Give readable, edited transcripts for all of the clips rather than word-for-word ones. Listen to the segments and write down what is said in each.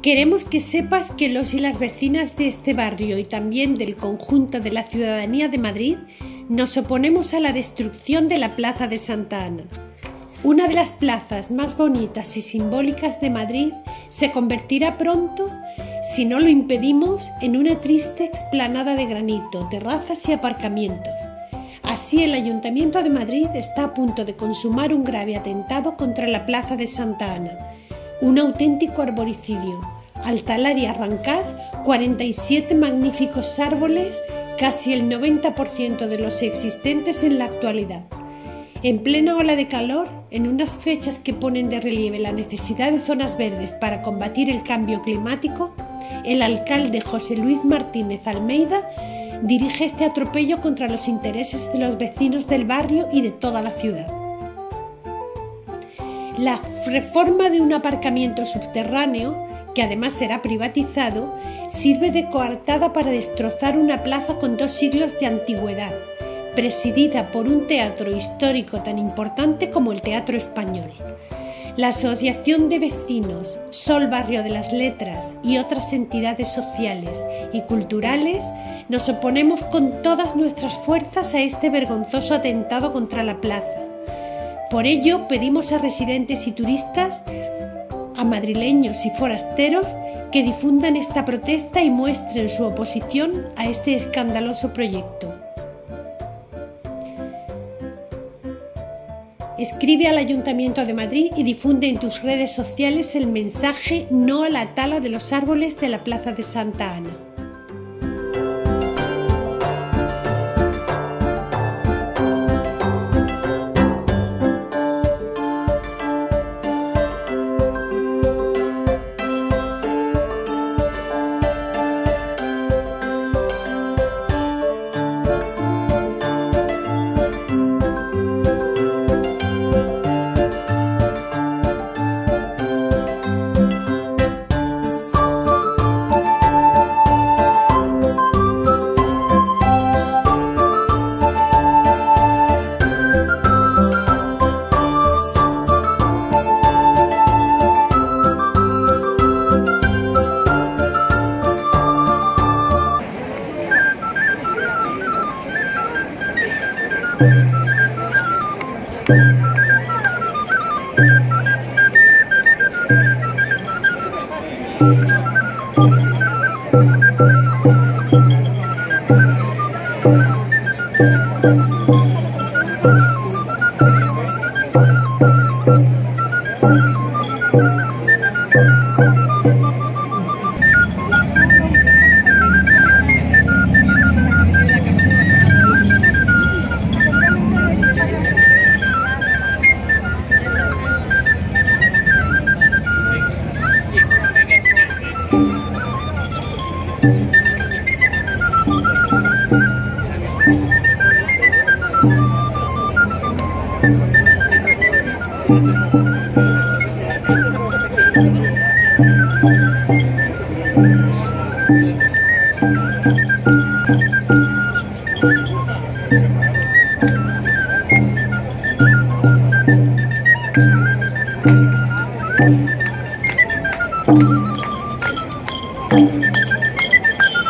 Queremos que sepas que los y las vecinas de este barrio y también del conjunto de la ciudadanía de Madrid nos oponemos a la destrucción de la Plaza de Santa Ana. Una de las plazas más bonitas y simbólicas de Madrid se convertirá pronto, si no lo impedimos, en una triste explanada de granito, terrazas y aparcamientos. Así, el Ayuntamiento de Madrid está a punto de consumar un grave atentado contra la Plaza de Santa Ana, un auténtico arboricidio, al talar y arrancar 47 magníficos árboles, casi el 90% de los existentes en la actualidad. En plena ola de calor, en unas fechas que ponen de relieve la necesidad de zonas verdes para combatir el cambio climático, el alcalde José Luis Martínez Almeida dirige este atropello contra los intereses de los vecinos del barrio y de toda la ciudad. La reforma de un aparcamiento subterráneo, que además será privatizado, sirve de coartada para destrozar una plaza con 2 siglos de antigüedad, presidida por un teatro histórico tan importante como el Teatro Español. La Asociación de Vecinos Sol Barrio de las Letras y otras entidades sociales y culturales nos oponemos con todas nuestras fuerzas a este vergonzoso atentado contra la plaza. Por ello, pedimos a residentes y turistas, a madrileños y forasteros, que difundan esta protesta y muestren su oposición a este escandaloso proyecto. Escribe al Ayuntamiento de Madrid y difunde en tus redes sociales el mensaje "No a la tala de los árboles de la Plaza de Santa Ana".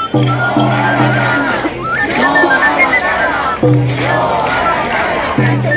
No.